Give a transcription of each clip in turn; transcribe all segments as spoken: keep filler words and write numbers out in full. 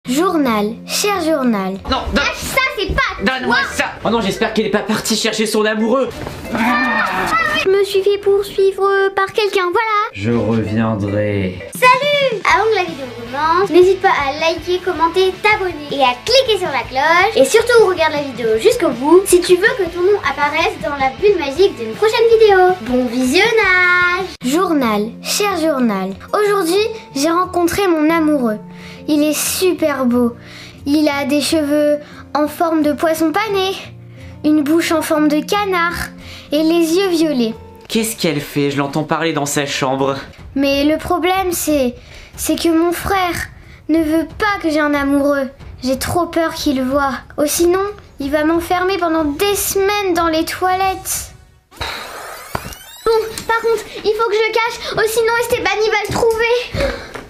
Journal, cher journal. Non, donne... Lâche ça, c'est pas Donne-moi ça. Oh non, j'espère qu'elle est pas partie chercher son amoureux. Je me suis fait poursuivre par quelqu'un, voilà. Je reviendrai. Salut! Avant que la vidéo commence, n'hésite pas à liker, commenter, t'abonner et à cliquer sur la cloche. Et surtout, regarde la vidéo jusqu'au bout si tu veux que ton nom apparaisse dans la bulle magique d'une prochaine vidéo. Bon visionnage! Journal, cher journal. Aujourd'hui, j'ai rencontré mon amoureux. Il est super beau. Il a des cheveux en forme de poisson pané, une bouche en forme de canard et les yeux violets. Qu'est-ce qu'elle fait? Je l'entends parler dans sa chambre. Mais le problème, c'est... c'est que mon frère ne veut pas que j'ai un amoureux. J'ai trop peur qu'il le voie. Oh, sinon, il va m'enfermer pendant des semaines dans les toilettes. Bon, par contre, il faut que je le cache. Oh, sinon Esteban, il va le trouver.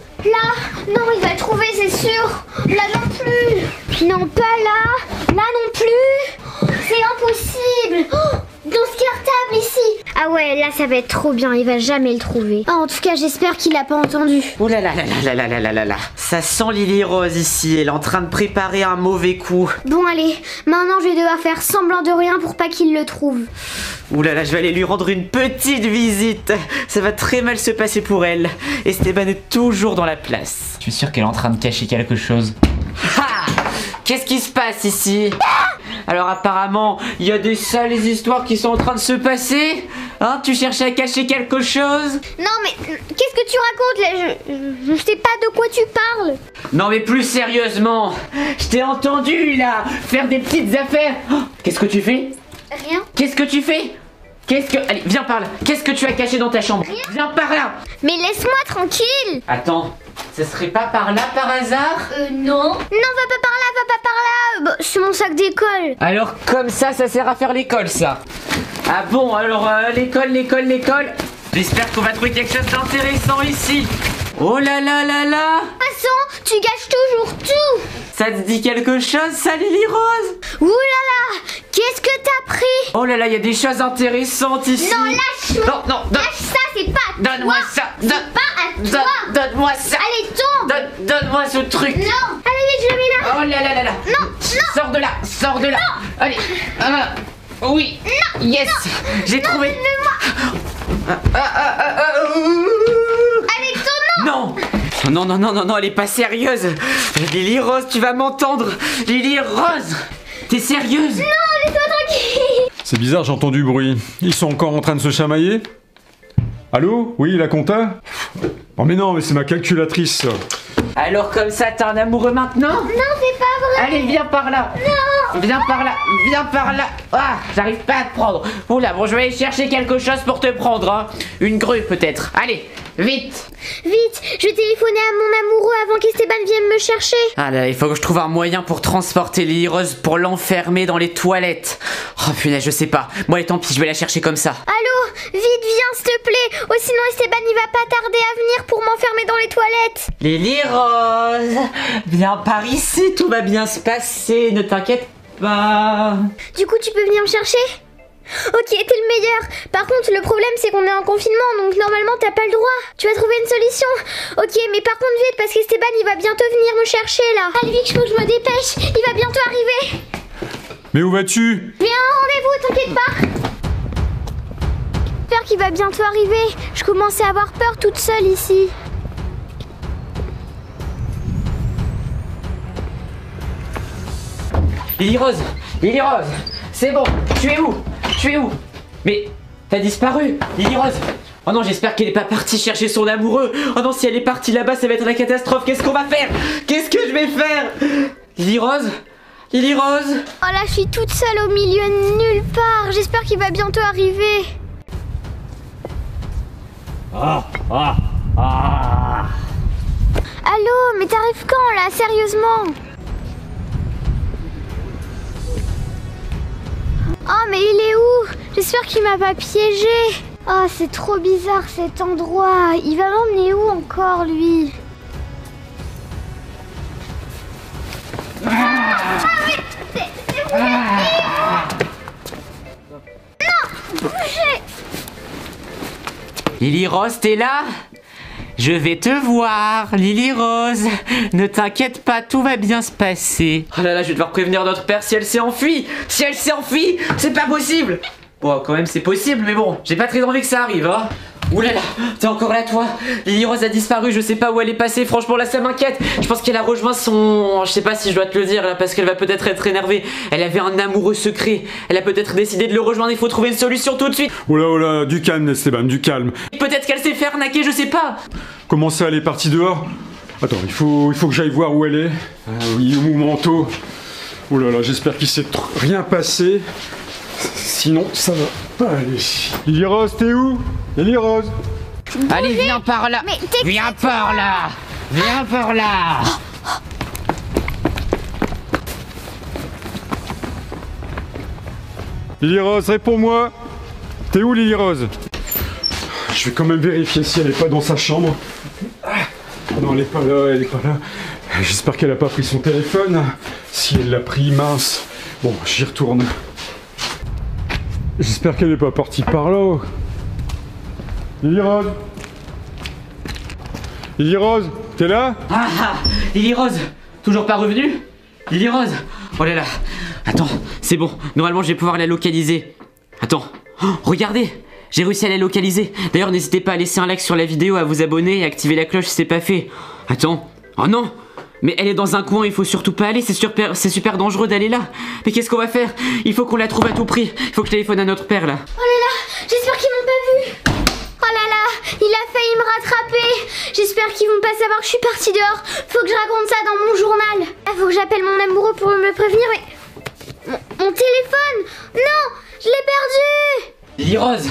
Là, non, il va le trouver, c'est sûr. Là non plus. Non, pas là. Là non plus. C'est impossible. Oh, dans ce cartable ici. Ah ouais, là ça va être trop bien, il va jamais le trouver. Oh, en tout cas, j'espère qu'il a pas entendu. Oh là là là là là là là là là. Ça sent Lily Rose ici, elle est en train de préparer un mauvais coup. Bon, allez, maintenant je vais devoir faire semblant de rien pour pas qu'il le trouve. Ouh là là, je vais aller lui rendre une petite visite. Ça va très mal se passer pour elle. Esteban est toujours dans la place. Je suis sûr qu'elle est en train de cacher quelque chose. Ha! Qu'est-ce qui se passe ici? Alors apparemment, il y a des sales histoires qui sont en train de se passer. Hein, tu cherchais à cacher quelque chose? Non mais, qu'est-ce que tu racontes là? Je, je, je sais pas de quoi tu parles. Non mais plus sérieusement, je t'ai entendu là, faire des petites affaires. Oh, qu'est-ce que tu fais? Rien. Qu'est-ce que tu fais? Qu'est-ce que... Allez, viens par là. Qu'est-ce que tu as caché dans ta chambre? Rien. Viens par là. Mais laisse-moi tranquille. Attends, ce serait pas par là par hasard? Euh, non. Non, va pas par là, va pas par là. Bah, c'est mon sac d'école. Alors comme ça, ça sert à faire l'école ça. Ah bon, alors euh, l'école, l'école, l'école. J'espère qu'on va trouver quelque chose d'intéressant ici. Oh là là là là. De toute façon, tu gâches toujours tout. Ça te dit quelque chose ça, Lily Rose? Ouh là là, qu'est-ce que t'as pris? Oh là là, il y a des choses intéressantes ici. Non, lâche-moi. Non, non, donne... Lâche ça, c'est pas à Donne-moi toi. ça. C'est Donne... pas à Donne... toi. Donne-moi ça. Allez, tombe. Donne... Donne-moi ce truc. Non. Allez, vite, je le mets là. Oh là là là là. Non, non. Sors de là, sors de là. Allez. Ah, oui. Non. Yes. J'ai trouvé. Donne-le-moi. Ah, ah, ah, ah, ah, ouh. Allez, tombe, non. Non. Non, non, non, non, non, elle est pas sérieuse. Lily Rose, tu vas m'entendre. Lily Rose. T'es sérieuse? Non, laisse-moi tranquille. C'est bizarre, j'ai entendu du bruit. Ils sont encore en train de se chamailler? Allô? Oui, la compta? Oh mais non, mais c'est ma calculatrice ça. Alors comme ça, t'as un amoureux maintenant? Non, c'est pas vrai. Allez, viens par là. Non. Viens par là, viens par là. Ah, j'arrive pas à te prendre. Oula, bon, je vais aller chercher quelque chose pour te prendre, hein. Une grue peut-être. Allez, vite. Vite, je vais téléphoner à mon amoureux avant qu'Esteban vienne me chercher. Ah là, il faut que je trouve un moyen pour transporter Lily Rose pour l'enfermer dans les toilettes. Oh punaise, je sais pas. Bon, allez, tant pis, je vais la chercher comme ça. Allô, vite, viens, s'il te plaît. Oh, sinon Esteban, il va pas tarder à venir pour m'enfermer dans les toilettes. Lily Rose, viens par ici, tout va bien se passer, ne t'inquiète pas. Du coup, tu peux venir me chercher? Ok, t'es le meilleur. Par contre, le problème, c'est qu'on est en confinement, donc normalement, t'as pas le droit. Tu vas trouver une solution. Ok, mais par contre, vite, parce qu'Esteban, il va bientôt venir me chercher, là. Allez, vite, il faut que je me dépêche. Il va bientôt arriver. Mais où vas-tu? Viens, rendez-vous, t'inquiète pas. J'espère qu'il va bientôt arriver. Je commence à avoir peur toute seule ici. Lily Rose, Lily Rose, c'est bon, tu es où? Tu es où? Mais t'as disparu, Lily Rose. Oh non, j'espère qu'elle est pas partie chercher son amoureux. Oh non, si elle est partie là-bas, ça va être la catastrophe. Qu'est-ce qu'on va faire? Qu'est-ce que je vais faire? Lily Rose, Lily Rose. Oh là, je suis toute seule au milieu de nulle part. J'espère qu'il va bientôt arriver. Ah, ah, ah. Allô, mais t'arrives quand là, sérieusement? Oh, mais il est où? J'espère qu'il m'a pas piégé. Oh, c'est trop bizarre cet endroit. Il va m'emmener où encore, lui? Ah, mais c'est c'est où? Non, bougez. Lily Rose, t'es là? Je vais te voir, Lily Rose. Ne t'inquiète pas, tout va bien se passer. Oh là là, je vais devoir prévenir notre père si elle s'est enfuie. Si elle s'est enfuie, c'est pas possible. Bon, quand même, c'est possible, mais bon, j'ai pas très envie que ça arrive, hein. Ouh là là, t'es encore là toi? Lily Rose a disparu, je sais pas où elle est passée, franchement là ça m'inquiète. Je pense qu'elle a rejoint son... Je sais pas si je dois te le dire là, parce qu'elle va peut-être être énervée. Elle avait un amoureux secret, elle a peut-être décidé de le rejoindre, il faut trouver une solution tout de suite. Oh là, oh là, du calme Esteban, du calme. Peut-être qu'elle s'est fait arnaquer, je sais pas. Comment ça, elle est partie dehors? Attends, il faut, il faut que j'aille voir où elle est. Ah oui, mon manteau. Oh là là, j'espère qu'il s'est rien passé. Sinon, ça va pas aller. Lily Rose, t'es où? Lily Rose? Allez, viens par là. Mais t'es... Viens par là. Viens par là. Lily Rose, réponds-moi. T'es où, Lily Rose? Je vais quand même vérifier si elle est pas dans sa chambre. Non, elle est pas là, elle est pas là. J'espère qu'elle a pas pris son téléphone. Si elle l'a pris, mince. Bon, j'y retourne. J'espère qu'elle est pas partie par là. Lily Rose? Lily Rose, t'es là? Ah ah, Lily Rose, toujours pas revenue? Lily Rose, oh là là. Attends, c'est bon, normalement je vais pouvoir la localiser. Attends, oh, regardez, j'ai réussi à la localiser. D'ailleurs n'hésitez pas à laisser un like sur la vidéo, à vous abonner et à activer la cloche si c'est pas fait. Attends, oh non, mais elle est dans un coin, il faut surtout pas aller, c'est super, c'est super dangereux d'aller là. Mais qu'est-ce qu'on va faire? Il faut qu'on la trouve à tout prix. Il faut que je téléphone à notre père là. Oh là là, j'espère qu'ils m'ont pas vu. Oh là là, il a failli me rattraper. J'espère qu'ils vont pas savoir que je suis partie dehors. Faut que je raconte ça dans mon journal. Ah, faut que j'appelle mon amoureux pour me prévenir, mais... Mon, mon téléphone. Non, je l'ai perdu. Lily Rose.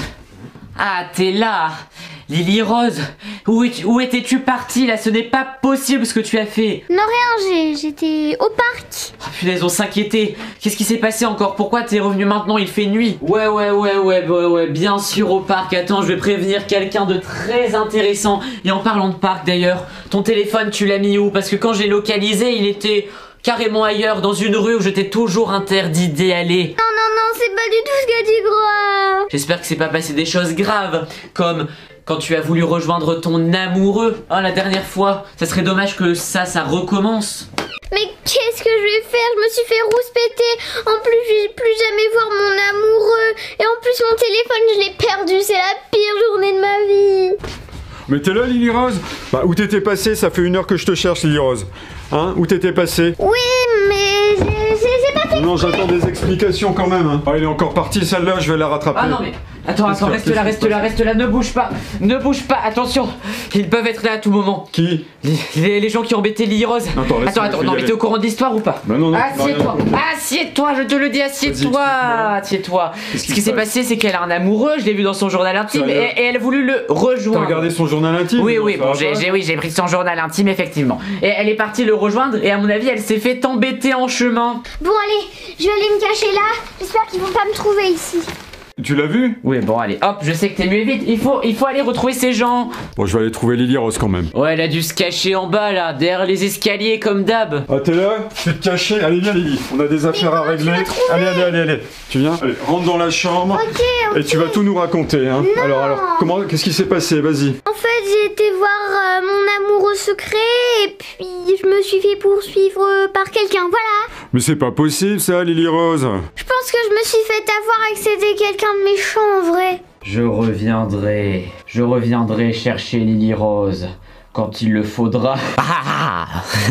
Ah, t'es là. Lily Rose, où, où étais-tu partie là? Ce n'est pas possible ce que tu as fait. Non, rien, j'étais au parc. Oh punaise, on s'inquiétait. Qu'est-ce qui s'est passé encore? Pourquoi t'es revenu maintenant? Il fait nuit. Ouais, ouais, ouais, ouais, ouais, ouais, bien sûr au parc. Attends, je vais prévenir quelqu'un de très intéressant. Et en parlant de parc d'ailleurs, ton téléphone, tu l'as mis où? Parce que quand j'ai localisé, il était carrément ailleurs, dans une rue où je t'ai toujours interdit d'y aller. Non, non, non, c'est pas du tout ce qu'a dit grave. J'espère que c'est pas passé des choses graves, comme... quand tu as voulu rejoindre ton amoureux, hein, la dernière fois. Ça serait dommage que ça, ça recommence. Mais qu'est-ce que je vais faire? Je me suis fait rouspéter. En plus, je vais plus jamais voir mon amoureux. Et en plus, mon téléphone, je l'ai perdu. C'est la pire journée de ma vie. Mais t'es là, Lily Rose? Bah, où t'étais passé? Ça fait une heure que je te cherche, Lily Rose. Hein? Où t'étais passé? Oui, mais j'ai pas fait... Non, j'attends des explications quand même. Hein. Ah, elle est encore partie, celle-là, je vais la rattraper. Ah non, mais... Attends, attends, reste là, reste là, reste là, ne bouge pas, ne bouge pas, attention, ils peuvent être là à tout moment. Qui? Les, les, les gens qui ont embêté Lily Rose. Attends, attends, attends, non, mais t'es au courant de l'histoire ou pas? Bah non, non. Assieds-toi, assieds-toi, je te le dis, assieds-toi, assieds-toi. Ce qui s'est passé, c'est qu'elle a un amoureux, je l'ai vu dans son journal intime, et, et elle a voulu le rejoindre. T'as regardé son journal intime? Oui, oui, bon, j'ai oui, j'ai pris son journal intime, effectivement. Et elle est partie le rejoindre, et à mon avis, elle s'est fait embêter en chemin. Bon, allez, je vais aller me cacher là. J'espère qu'ils vont pas me trouver ici. Tu l'as vu? Oui, bon, allez, hop, je sais que t'es mieux vite. Il faut, il faut aller retrouver ces gens. Bon, je vais aller trouver Lily Rose quand même. Ouais, elle a dû se cacher en bas, là, derrière les escaliers, comme d'hab. Ah, t'es là? Tu te cacher? Allez, viens, Lily. On a des affaires à régler. Allez, allez, allez, allez. Tu viens? Allez, rentre dans la chambre. Ok, ok. Et tu vas tout nous raconter, hein. Non. Alors, alors, comment, qu'est-ce qui s'est passé? Vas-y. En fait, j'ai été voir euh, mon amoureux secret et puis je me suis fait poursuivre euh, par quelqu'un, voilà. Mais c'est pas possible, ça, Lily Rose. Je pense que je me suis fait avoir et que c'était quelqu'un de méchant en vrai. Je reviendrai, je reviendrai chercher Lily Rose quand il le faudra. Ah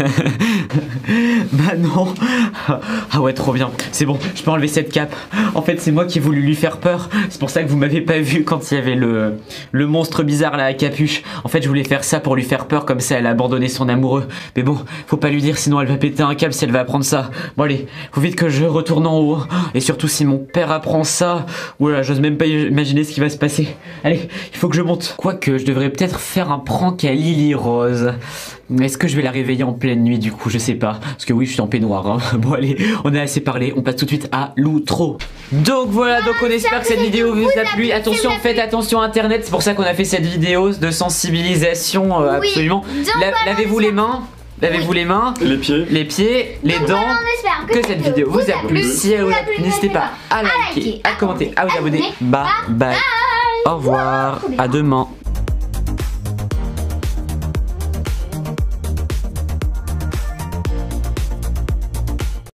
bah non. Ah ouais, trop bien. C'est bon, je peux enlever cette cape. En fait, c'est moi qui ai voulu lui faire peur. C'est pour ça que vous m'avez pas vu quand il y avait le, le monstre bizarre là à capuche. En fait, je voulais faire ça pour lui faire peur, comme ça elle a abandonné son amoureux. Mais bon, faut pas lui dire, sinon elle va péter un câble si elle va apprendre ça. Bon allez, faut vite que je retourne en haut. Et surtout si mon père apprend ça, oula, j'ose même pas imaginer ce qui va se passer. Allez, il faut que je monte. Quoique, je devrais peut-être faire un prank à Lily Rose. Est-ce que je vais la réveiller en pleine nuit du coup? Je sais pas. Parce que oui, je suis en peignoir. Hein. Bon allez, on a assez parlé. On passe tout de suite à l'outro. Donc voilà, donc on espère que cette vidéo vous a plu. Attention, faites attention à internet. C'est pour ça qu'on a fait cette vidéo de sensibilisation. euh, Oui. Absolument. La- voilà, Lavez-vous les mains. Lavez-vous les mains. Les pieds. Les pieds, les Donc dents. voilà, on espère Que cette vidéo vous a plu. Si elle vous a plu, n'hésitez pas à liker, à commenter, à vous abonner. Bye bye. Au revoir. À demain.